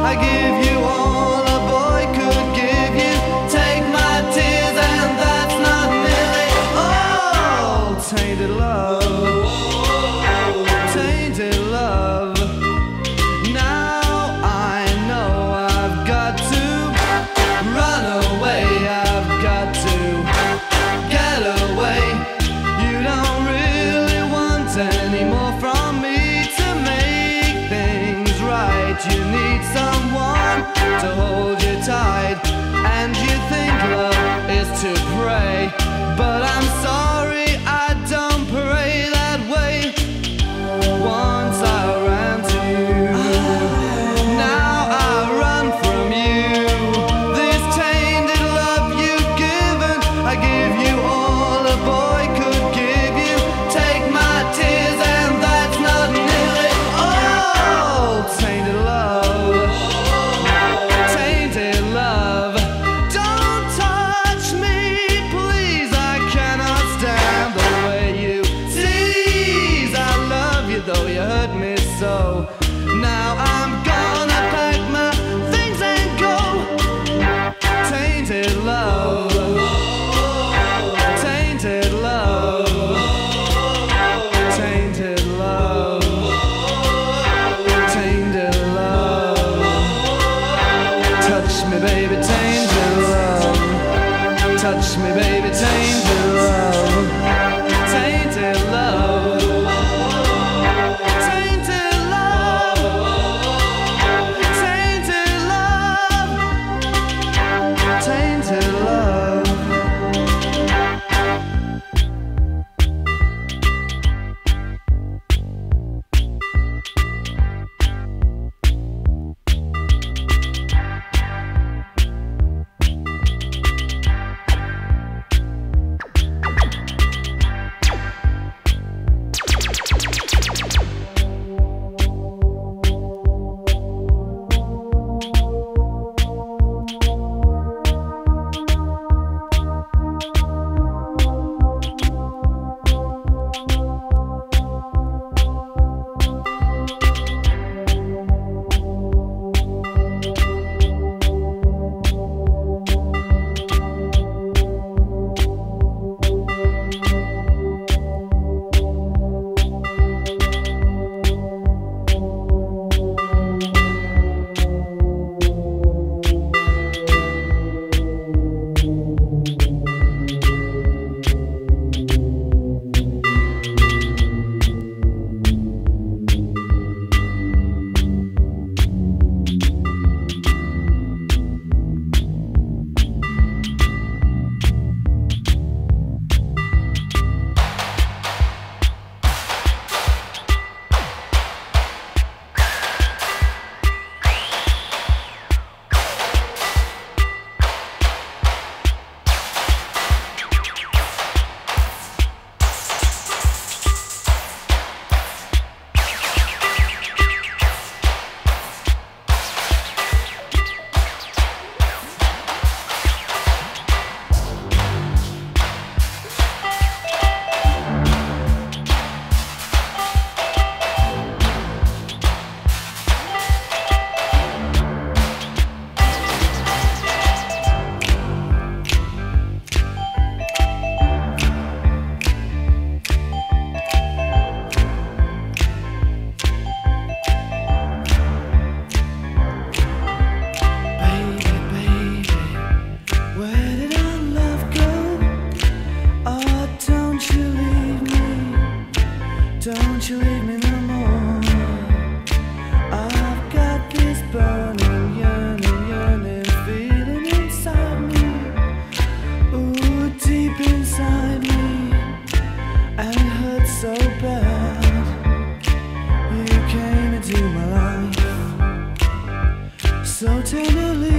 I give you all a boy could give you. Take my tears and that's not nearly all. Tainted love, tainted love. Now I know I've got to run away, I've got to get away. You don't really want any more from me to make things right. You need someone to hold you tight, and you think love is to pray, but I'm sorry, I don't pray that way. Once I ran to you, now I run from you. This tainted love you've given, I give you all a boy could give you. Take my tears and that's not nearly all. Tainted love, tainted love. Don't touch me, please, I cannot stand the way you tease. I love you though you hurt me so. Now I'm gonna pack my things and go. Tainted love, tainted love, tainted love, tainted love. Touch me baby, tainted love. Touch me baby, tainted love. Tainted love, tainted love, tainted love, tainted love. Don't you leave me no more. I've got this burning, yearning feeling inside me. Ooh, deep inside me, and it hurts so bad. You came into my life so tenderly.